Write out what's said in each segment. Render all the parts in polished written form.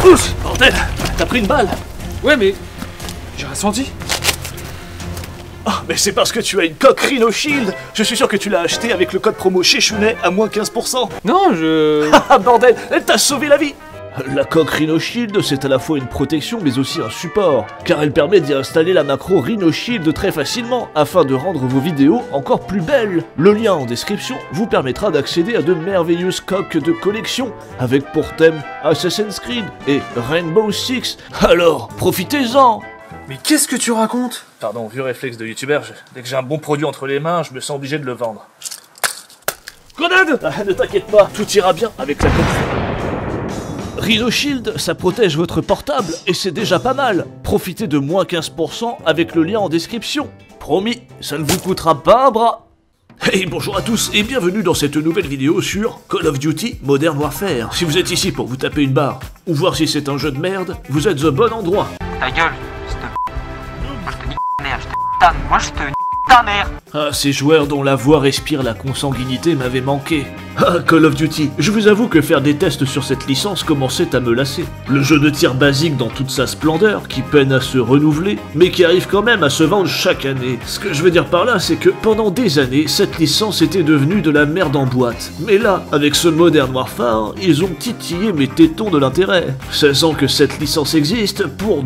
pousse! Bordel! T'as pris une balle! Ouais, mais... j'ai rien senti. Oh, mais c'est parce que tu as une coque Rhino Shield! Je suis sûr que tu l'as acheté avec le code promo chez Chounet à moins 15%! Non, je... Ah bordel! Elle t'a sauvé la vie! La coque Rhino Shield, c'est à la fois une protection mais aussi un support, car elle permet d'y installer la macro Rhino Shield très facilement, afin de rendre vos vidéos encore plus belles. Le lien en description vous permettra d'accéder à de merveilleuses coques de collection, avec pour thème Assassin's Creed et Rainbow Six. Alors, profitez-en! Mais qu'est-ce que tu racontes? Pardon, vieux réflexe de youtubeur, dès que j'ai un bon produit entre les mains, je me sens obligé de le vendre. Grenade! Ah, ne t'inquiète pas, tout ira bien avec la coque. Rhino Shield, ça protège votre portable et c'est déjà pas mal. Profitez de moins 15% avec le lien en description. Promis, ça ne vous coûtera pas un bras. Hey, bonjour à tous et bienvenue dans cette nouvelle vidéo sur Call of Duty Modern Warfare. Si vous êtes ici pour vous taper une barre ou voir si c'est un jeu de merde, vous êtes au bon endroit. Ta gueule, je te... Moi je te nique ta mère, je te putain, moi je te nique ta mère. Ah, ces joueurs dont la voix respire la consanguinité m'avaient manqué. Ah, Call of Duty, je vous avoue que faire des tests sur cette licence commençait à me lasser. Le jeu de tir basique dans toute sa splendeur, qui peine à se renouveler, mais qui arrive quand même à se vendre chaque année. Ce que je veux dire par là, c'est que pendant des années, cette licence était devenue de la merde en boîte. Mais là, avec ce Modern Warfare, ils ont titillé mes tétons de l'intérêt. 16 ans que cette licence existe, pour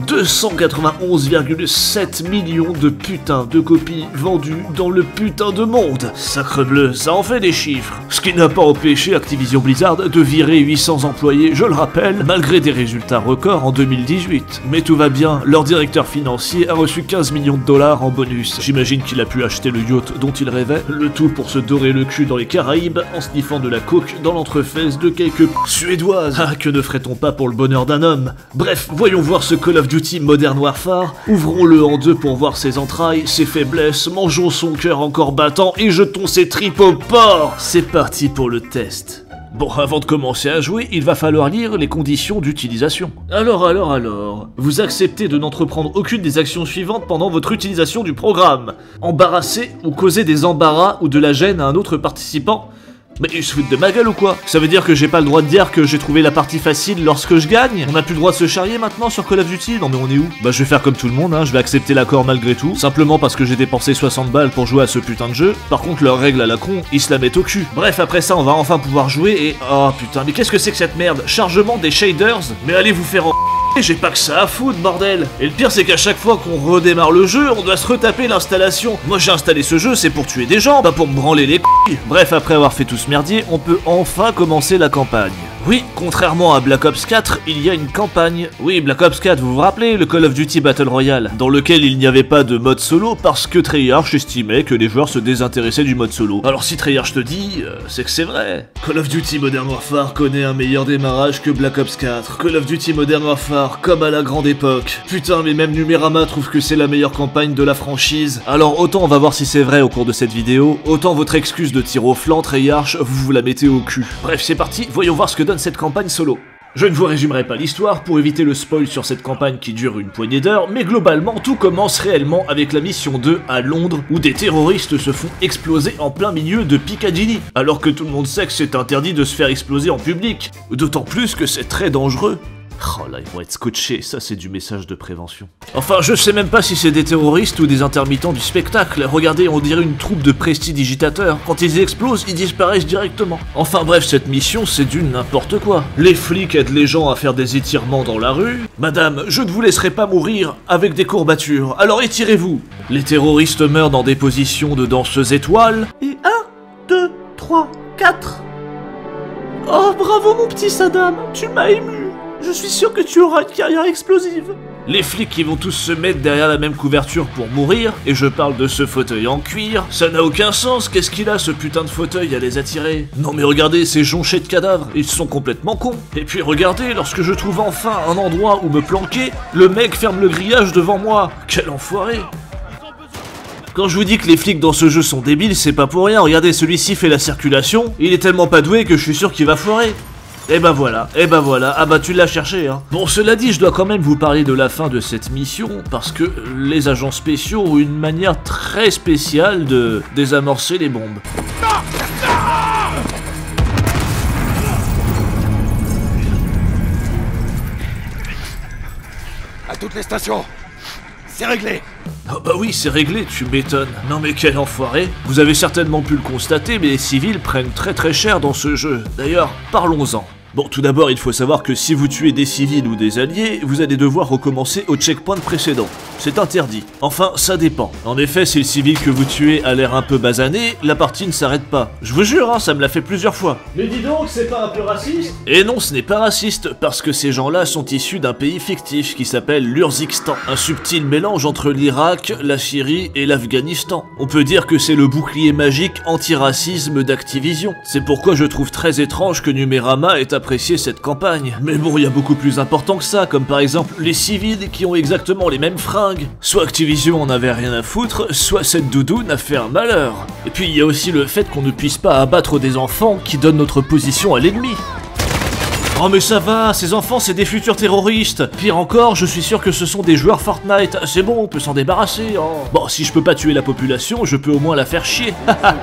291,7 millions de putains de copies vendues dans le putain de monde. Sacrebleu, ça en fait des chiffres. Ce qui n'a pas empêché Activision Blizzard de virer 800 employés, je le rappelle, malgré des résultats records en 2018. Mais tout va bien, leur directeur financier a reçu 15 millions de dollars en bonus. J'imagine qu'il a pu acheter le yacht dont il rêvait, le tout pour se dorer le cul dans les Caraïbes en sniffant de la coke dans l'entrefesse de quelques suédoises. Ah, que ne ferait-on pas pour le bonheur d'un homme? Bref, voyons voir ce Call of Duty Modern Warfare, ouvrons-le en deux pour voir ses entrailles, ses faiblesses, mangeons son cœur encore battant et jetons ses tripes au porc. C'est parti pour le test. Bon, avant de commencer à jouer, il va falloir lire les conditions d'utilisation. Alors, vous acceptez de n'entreprendre aucune des actions suivantes pendant votre utilisation du programme. Embarrasser ou causer des embarras ou de la gêne à un autre participant. Mais ils se foutent de ma gueule ou quoi? Ça veut dire que j'ai pas le droit de dire que j'ai trouvé la partie facile lorsque je gagne? On a plus le droit de se charrier maintenant sur Call of Duty? Non mais on est où? Bah je vais faire comme tout le monde, hein, je vais accepter l'accord malgré tout, simplement parce que j'ai dépensé 60 balles pour jouer à ce putain de jeu. Par contre leurs règles à la con, ils se la mettent au cul. Bref, après ça on va enfin pouvoir jouer et... Oh putain, mais qu'est-ce que c'est que cette merde? Chargement des shaders? Mais allez vous faire en... J'ai pas que ça à foutre, bordel! Et le pire, c'est qu'à chaque fois qu'on redémarre le jeu, on doit se retaper l'installation. Moi, j'ai installé ce jeu, c'est pour tuer des gens, pas pour me branler les couilles. Bref, après avoir fait tout ce merdier, on peut enfin commencer la campagne. Oui, contrairement à Black Ops 4, il y a une campagne. Oui, Black Ops 4, vous vous rappelez, le Call of Duty Battle Royale, dans lequel il n'y avait pas de mode solo parce que Treyarch estimait que les joueurs se désintéressaient du mode solo. Alors si Treyarch te dit, c'est que c'est vrai. Call of Duty Modern Warfare connaît un meilleur démarrage que Black Ops 4. Call of Duty Modern Warfare, comme à la grande époque. Putain, mais même Numérama trouve que c'est la meilleure campagne de la franchise. Alors autant on va voir si c'est vrai au cours de cette vidéo, autant votre excuse de tir au flanc, Treyarch, vous la mettez au cul. Bref, c'est parti, voyons voir ce que donne cette campagne solo. Je ne vous résumerai pas l'histoire pour éviter le spoil sur cette campagne qui dure une poignée d'heures, mais globalement tout commence réellement avec la mission 2 à Londres où des terroristes se font exploser en plein milieu de Piccadilly, alors que tout le monde sait que c'est interdit de se faire exploser en public, d'autant plus que c'est très dangereux. Oh là, ils vont être scotchés, ça c'est du message de prévention. Enfin, je sais même pas si c'est des terroristes ou des intermittents du spectacle. Regardez, on dirait une troupe de prestidigitateurs. Quand ils explosent, ils disparaissent directement. Enfin bref, cette mission, c'est du n'importe quoi. Les flics aident les gens à faire des étirements dans la rue. Madame, je ne vous laisserai pas mourir avec des courbatures, alors étirez-vous. Les terroristes meurent dans des positions de danseuses étoiles. Et 1, 2, 3, 4. Oh, bravo mon petit Saddam, tu m'as ému. Je suis sûr que tu auras une carrière explosive. Les flics qui vont tous se mettre derrière la même couverture pour mourir, et je parle de ce fauteuil en cuir, ça n'a aucun sens, qu'est-ce qu'il a ce putain de fauteuil à les attirer? Non mais regardez, ces jonchés de cadavres, ils sont complètement cons. Et puis regardez, lorsque je trouve enfin un endroit où me planquer, le mec ferme le grillage devant moi. Quel enfoiré! Quand je vous dis que les flics dans ce jeu sont débiles, c'est pas pour rien, regardez, celui-ci fait la circulation, il est tellement pas doué que je suis sûr qu'il va foirer. Et bah voilà, ah bah tu l'as cherché hein. Bon cela dit, je dois quand même vous parler de la fin de cette mission, parce que les agents spéciaux ont une manière très spéciale de désamorcer les bombes. toutes les stations. C'est réglé. Oh bah oui, c'est réglé, tu m'étonnes. Non mais quel enfoiré. Vous avez certainement pu le constater, mais les civils prennent très cher dans ce jeu. D'ailleurs, parlons-en. Bon, tout d'abord, il faut savoir que si vous tuez des civils ou des alliés, vous allez devoir recommencer au checkpoint précédent. C'est interdit. Enfin, ça dépend. En effet, si le civil que vous tuez a l'air un peu basané, la partie ne s'arrête pas. Je vous jure, hein, ça me l'a fait plusieurs fois. Mais dis donc, c'est pas un peu raciste? Et non, ce n'est pas raciste, parce que ces gens-là sont issus d'un pays fictif qui s'appelle l'Urzikistan. Un subtil mélange entre l'Irak, la Syrie et l'Afghanistan. On peut dire que c'est le bouclier magique anti-racisme d'Activision. C'est pourquoi je trouve très étrange que Numérama ait apprécié cette campagne. Mais bon, il y a beaucoup plus important que ça, comme par exemple les civils qui ont exactement les mêmes fringues. Soit Activision en avait rien à foutre, soit cette doudoune a fait un malheur. Et puis il y a aussi le fait qu'on ne puisse pas abattre des enfants qui donnent notre position à l'ennemi. Oh mais ça va, ces enfants c'est des futurs terroristes. Pire encore, je suis sûr que ce sont des joueurs Fortnite. C'est bon, on peut s'en débarrasser, oh. Bon, si je peux pas tuer la population, je peux au moins la faire chier.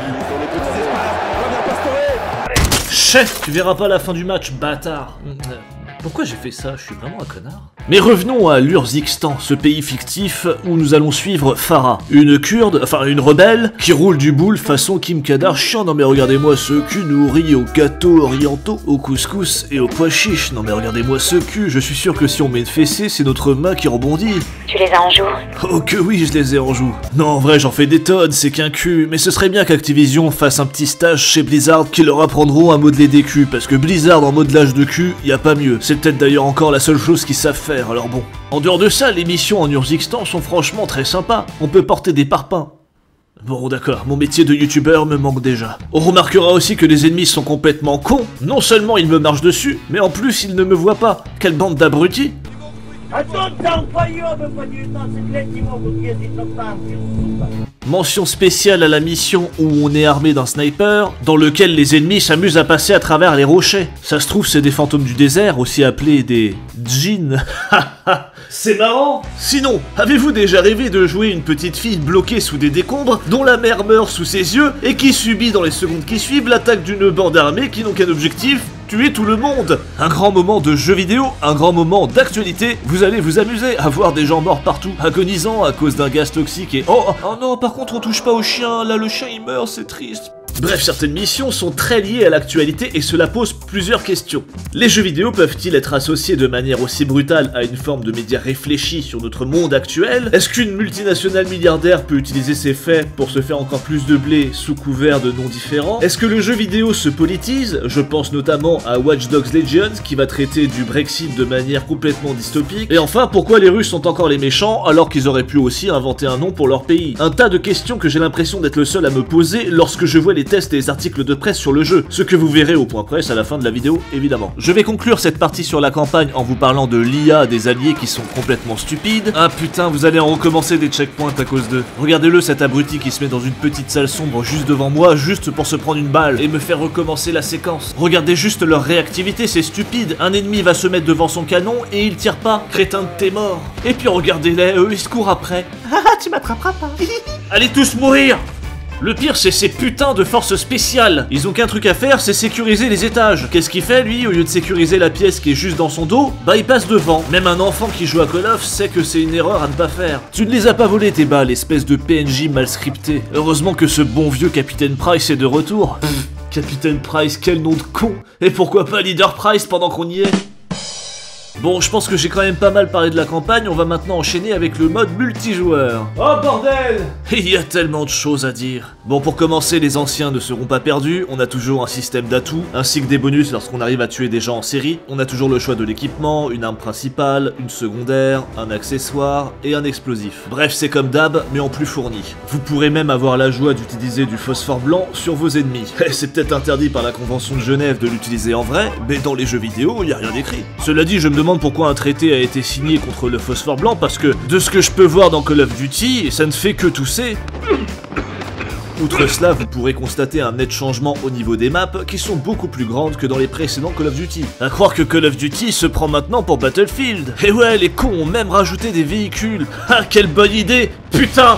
Chef, tu verras pas la fin du match, bâtard. Pourquoi j'ai fait ça? Je suis vraiment un connard. Mais revenons à l'Urzikistan, ce pays fictif où nous allons suivre Farah, une kurde, enfin une rebelle, qui roule du boule façon Kim Kardashian. Non mais regardez-moi ce cul nourri aux gâteaux orientaux, au couscous et aux pois chiches. Non mais regardez-moi ce cul, je suis sûr que si on met une fessée, c'est notre main qui rebondit. Tu les as en joue? Oh que oui, je les ai en joue. Non, en vrai, j'en fais des tonnes, c'est qu'un cul. Mais ce serait bien qu'Activision fasse un petit stage chez Blizzard qui leur apprendront à modeler des culs, parce que Blizzard en modelage de cul, y a pas mieux. C'est peut-être d'ailleurs encore la seule chose qu'ils savent faire, alors bon. En dehors de ça, les missions en Urzikistan sont franchement très sympas. On peut porter des parpaings. Bon d'accord, mon métier de youtubeur me manque déjà. On remarquera aussi que les ennemis sont complètement cons. Non seulement ils me marchent dessus, mais en plus ils ne me voient pas. Quelle bande d'abrutis. Mention spéciale à la mission où on est armé d'un sniper, dans lequel les ennemis s'amusent à passer à travers les rochers. Ça se trouve, c'est des fantômes du désert, aussi appelés des djinns. C'est marrant. Sinon, avez-vous déjà rêvé de jouer une petite fille bloquée sous des décombres, dont la mère meurt sous ses yeux, et qui subit dans les secondes qui suivent l'attaque d'une bande armée qui n'ont qu'un objectif? Tuer tout le monde. Un grand moment de jeu vidéo, un grand moment d'actualité, vous allez vous amuser à voir des gens morts partout, agonisant à cause d'un gaz toxique et... Oh non, par contre on touche pas au chien, là le chien il meurt, c'est triste. Bref, certaines missions sont très liées à l'actualité et cela pose plusieurs questions. Les jeux vidéo peuvent-ils être associés de manière aussi brutale à une forme de média réfléchi sur notre monde actuel? Est-ce qu'une multinationale milliardaire peut utiliser ses faits pour se faire encore plus de blé sous couvert de noms différents? Est-ce que le jeu vidéo se politise? Je pense notamment à Watch Dogs Legion qui va traiter du Brexit de manière complètement dystopique. Et enfin, pourquoi les Russes sont encore les méchants alors qu'ils auraient pu aussi inventer un nom pour leur pays? Un tas de questions que j'ai l'impression d'être le seul à me poser lorsque je vois les tests et les articles de presse sur le jeu, ce que vous verrez au point presse à la fin de la vidéo évidemment. Je vais conclure cette partie sur la campagne en vous parlant de l'IA des alliés qui sont complètement stupides. Ah putain, vous allez en recommencer des checkpoints à cause d'eux. Regardez-le, cet abruti qui se met dans une petite salle sombre juste devant moi, juste pour se prendre une balle et me faire recommencer la séquence. Regardez juste leur réactivité, c'est stupide. Un ennemi va se mettre devant son canon et il tire pas. Crétin de t'es mort. Et puis regardez-les, eux ils se courent après. Ah, tu m'attraperas pas. Allez tous mourir. Le pire, c'est ces putains de forces spéciales. Ils ont qu'un truc à faire, c'est sécuriser les étages. Qu'est-ce qu'il fait, lui? Au lieu de sécuriser la pièce qui est juste dans son dos, bah il passe devant. Même un enfant qui joue à Call of sait que c'est une erreur à ne pas faire. Tu ne les as pas volés tes balles, espèce de PNJ mal scripté. Heureusement que ce bon vieux Capitaine Price est de retour. Capitaine Price, quel nom de con. Et pourquoi pas Leader Price pendant qu'on y est? Bon, je pense que j'ai quand même pas mal parlé de la campagne, on va maintenant enchaîner avec le mode multijoueur. Oh bordel! Il y a tellement de choses à dire. Bon, pour commencer, les anciens ne seront pas perdus, on a toujours un système d'atouts, ainsi que des bonus lorsqu'on arrive à tuer des gens en série. On a toujours le choix de l'équipement, une arme principale, une secondaire, un accessoire et un explosif. Bref, c'est comme d'hab, mais en plus fourni. Vous pourrez même avoir la joie d'utiliser du phosphore blanc sur vos ennemis. C'est peut-être interdit par la Convention de Genève de l'utiliser en vrai, mais dans les jeux vidéo, il n'y a rien d'écrit. Cela dit, je me demande pourquoi un traité a été signé contre le phosphore blanc, parce que de ce que je peux voir dans Call of Duty, ça ne fait que tousser. Outre cela, vous pourrez constater un net changement au niveau des maps qui sont beaucoup plus grandes que dans les précédents Call of Duty. À croire que Call of Duty se prend maintenant pour Battlefield. Et ouais, les cons ont même rajouté des véhicules. Ah, quelle bonne idée! Putain!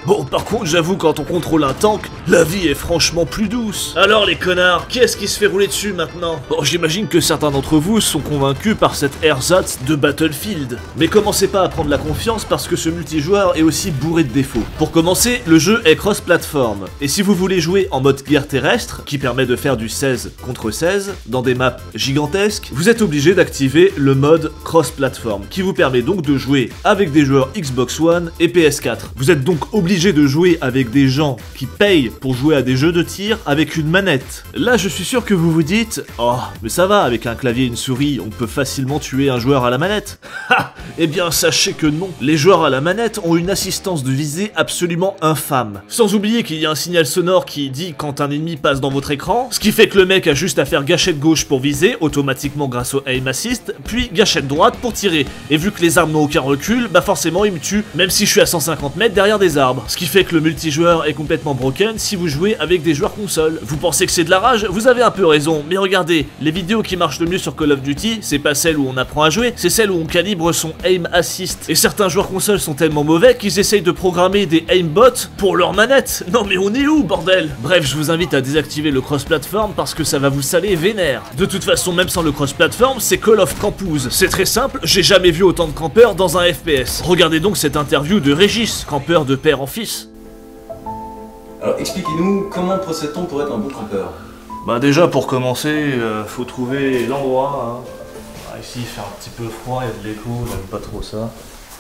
Bon, par contre, j'avoue, quand on contrôle un tank, la vie est franchement plus douce. Alors les connards, qui est-ce qui se fait rouler dessus maintenant? Bon, j'imagine que certains d'entre vous sont convaincus par cette ersatz de Battlefield. Mais commencez pas à prendre la confiance parce que ce multijoueur est aussi bourré de défauts. Pour commencer, le jeu est cross-platform. Et si vous voulez jouer en mode guerre terrestre, qui permet de faire du 16 contre 16, dans des maps gigantesques, vous êtes obligé d'activer le mode cross-platform, qui vous permet donc de jouer avec des joueurs Xbox One et PS4. Vous êtes donc obligé de jouer avec des gens qui payent pour jouer à des jeux de tir avec une manette. Là, je suis sûr que vous vous dites « Oh, mais ça va, avec un clavier et une souris, on peut facilement tuer un joueur à la manette. » Ha! Eh bien, sachez que non. Les joueurs à la manette ont une assistance de visée absolument infâme. Sans oublier qu'il y a un signal sonore qui dit quand un ennemi passe dans votre écran, ce qui fait que le mec a juste à faire gâchette gauche pour viser, automatiquement grâce au aim assist, puis gâchette droite pour tirer. Et vu que les armes n'ont aucun recul, bah forcément il me tue, même si je suis à 150 mètres derrière des arbres. Ce qui fait que le multijoueur est complètement broken si vous jouez avec des joueurs console. Vous pensez que c'est de la rage? Vous avez un peu raison, mais regardez, les vidéos qui marchent le mieux sur Call of Duty, c'est pas celles où on apprend à jouer, c'est celles où on calibre son aim assist. Et certains joueurs console sont tellement mauvais qu'ils essayent de programmer des aimbots pour leur manette. Non mais on est où, bordel? Bref, je vous invite à désactiver le cross-platform parce que ça va vous saler vénère. De toute façon, même sans le cross-platform, c'est Call of Campouze. C'est très simple, j'ai jamais vu autant de campeurs dans un FPS. Regardez donc cette interview de Régis, campeur de père en fils. Alors expliquez-nous comment procède-t-on pour être un bon campeur? Bah déjà pour commencer, faut trouver l'endroit. Hein. Ici il fait un petit peu froid, il y a de l'écho, j'aime pas trop ça.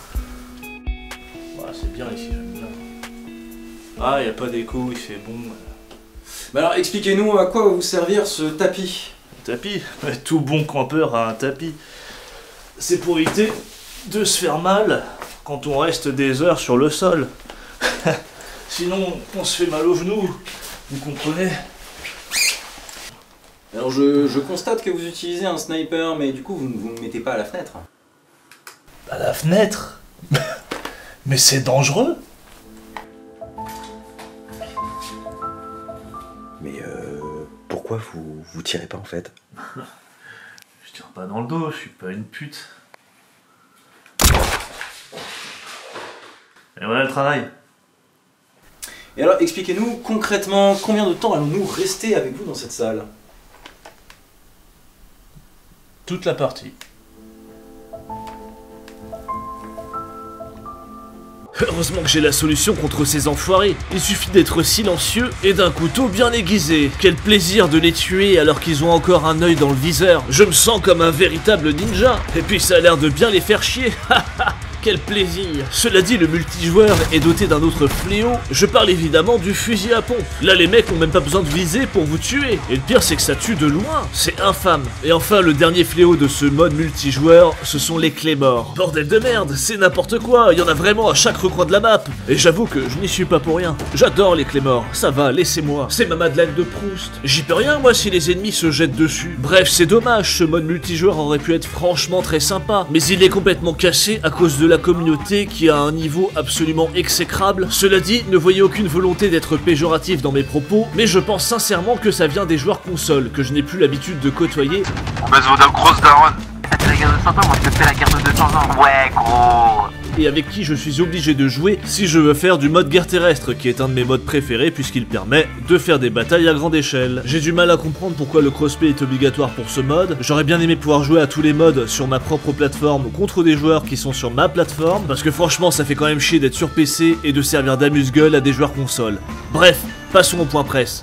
Bah, c'est bien ici, j'aime bien. Ah, il y a pas d'écho, il fait bon. Bah alors expliquez-nous à quoi va vous servir ce tapis. Un tapis? Tout bon campeur a un tapis. C'est pour éviter de se faire mal quand on reste des heures sur le sol. Sinon, on se fait mal aux genoux, vous comprenez? Alors je constate que vous utilisez un sniper, mais du coup vous ne le mettez pas à la fenêtre. À la fenêtre? Mais c'est dangereux. Mais pourquoi vous tirez pas en fait? Je tire pas dans le dos, je suis pas une pute. Et voilà le travail. Et alors expliquez-nous concrètement combien de temps allons-nous rester avec vous dans cette salle? Toute la partie. Heureusement que j'ai la solution contre ces enfoirés. Il suffit d'être silencieux et d'un couteau bien aiguisé. Quel plaisir de les tuer alors qu'ils ont encore un œil dans le viseur. Je me sens comme un véritable ninja. Et puis ça a l'air de bien les faire chier. Quel plaisir! Cela dit, le multijoueur est doté d'un autre fléau, je parle évidemment du fusil à pompe. Là, les mecs ont même pas besoin de viser pour vous tuer. Et le pire, c'est que ça tue de loin. C'est infâme. Et enfin, le dernier fléau de ce mode multijoueur, ce sont les claymores. Bordel de merde, c'est n'importe quoi. Il y en a vraiment à chaque recoin de la map. Et j'avoue que je n'y suis pas pour rien. J'adore les claymores. Ça va, laissez-moi. C'est ma Madeleine de Proust. J'y peux rien, moi, si les ennemis se jettent dessus. Bref, c'est dommage. Ce mode multijoueur aurait pu être franchement très sympa. Mais il est complètement cassé à cause de la communauté qui a un niveau absolument exécrable. Cela dit, ne voyez aucune volonté d'être péjoratif dans mes propos, mais je pense sincèrement que ça vient des joueurs console, que je n'ai plus l'habitude de côtoyer. On baisse vos grosses daronnes. Faites la guerre de 100 ans, moi je te fais la guerre de 200 ans. Ouais, gros. Et avec qui je suis obligé de jouer si je veux faire du mode guerre terrestre, qui est un de mes modes préférés puisqu'il permet de faire des batailles à grande échelle. J'ai du mal à comprendre pourquoi le crossplay est obligatoire pour ce mode. J'aurais bien aimé pouvoir jouer à tous les modes sur ma propre plateforme contre des joueurs qui sont sur ma plateforme, parce que franchement ça fait quand même chier d'être sur PC et de servir d'amuse-gueule à des joueurs console. Bref, passons au point presse.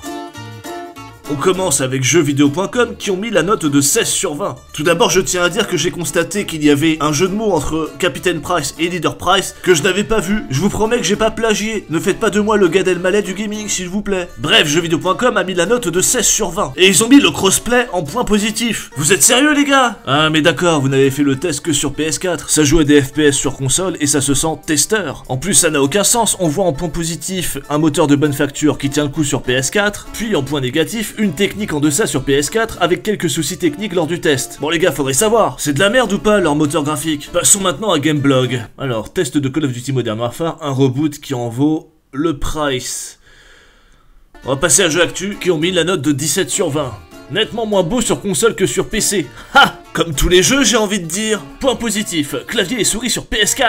On commence avec jeuxvideo.com qui ont mis la note de 16 sur 20. Tout d'abord, je tiens à dire que j'ai constaté qu'il y avait un jeu de mots entre Captain Price et Leader Price que je n'avais pas vu. Je vous promets que j'ai pas plagié. Ne faites pas de moi le Gad Elmaleh du gaming, s'il vous plaît. Bref, jeuxvideo.com a mis la note de 16 sur 20. Et ils ont mis le crossplay en point positif. Vous êtes sérieux, les gars? Ah, mais d'accord, vous n'avez fait le test que sur PS4. Ça joue à des FPS sur console et ça se sent testeur. En plus, ça n'a aucun sens. On voit en point positif un moteur de bonne facture qui tient le coup sur PS4, puis en point négatif, une technique en deçà sur PS4 avec quelques soucis techniques lors du test. Bon les gars, faudrait savoir, c'est de la merde ou pas leur moteur graphique? Passons maintenant à Gameblog. Alors, test de Call of Duty Modern Warfare, un reboot qui en vaut le price. On va passer à Jeux Actu qui ont mis la note de 17 sur 20. Nettement moins beau sur console que sur PC. Ha! Comme tous les jeux, j'ai envie de dire. Point positif, clavier et souris sur PS4.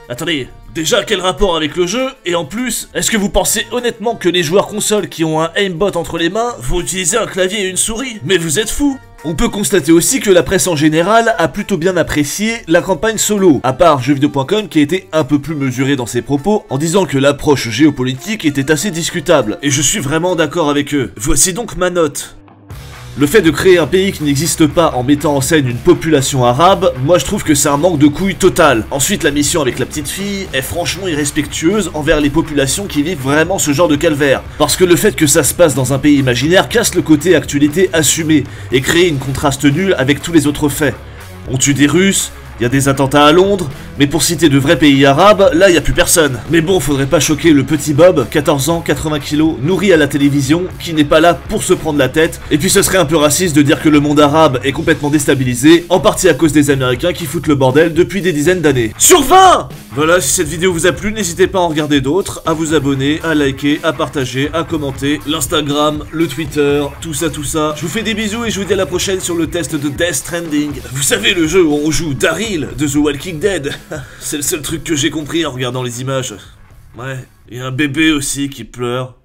Attendez, déjà quel rapport avec le jeu? Et en plus, est-ce que vous pensez honnêtement que les joueurs consoles qui ont un aimbot entre les mains vont utiliser un clavier et une souris? Mais vous êtes fous! On peut constater aussi que la presse en général a plutôt bien apprécié la campagne solo, à part jeuxvideo.com qui a été un peu plus mesuré dans ses propos en disant que l'approche géopolitique était assez discutable, et je suis vraiment d'accord avec eux. Voici donc ma note. Le fait de créer un pays qui n'existe pas en mettant en scène une population arabe, moi je trouve que c'est un manque de couilles total. Ensuite, la mission avec la petite fille est franchement irrespectueuse envers les populations qui vivent vraiment ce genre de calvaire. Parce que le fait que ça se passe dans un pays imaginaire casse le côté actualité assumé et crée une contraste nulle avec tous les autres faits. On tue des Russes, il y a des attentats à Londres, mais pour citer de vrais pays arabes, là y a plus personne. Mais bon, faudrait pas choquer le petit Bob, 14 ans, 80 kilos, nourri à la télévision, qui n'est pas là pour se prendre la tête, et puis ce serait un peu raciste de dire que le monde arabe est complètement déstabilisé, en partie à cause des Américains qui foutent le bordel depuis des dizaines d'années. Sur 20! Voilà, si cette vidéo vous a plu, n'hésitez pas à en regarder d'autres, à vous abonner, à liker, à partager, à commenter, l'Instagram, le Twitter, tout ça. Je vous fais des bisous et je vous dis à la prochaine sur le test de Death Stranding. Vous savez, le jeu où on joue Daryl de The Walking Dead. C'est le seul truc que j'ai compris en regardant les images. Ouais, il y a un bébé aussi qui pleure.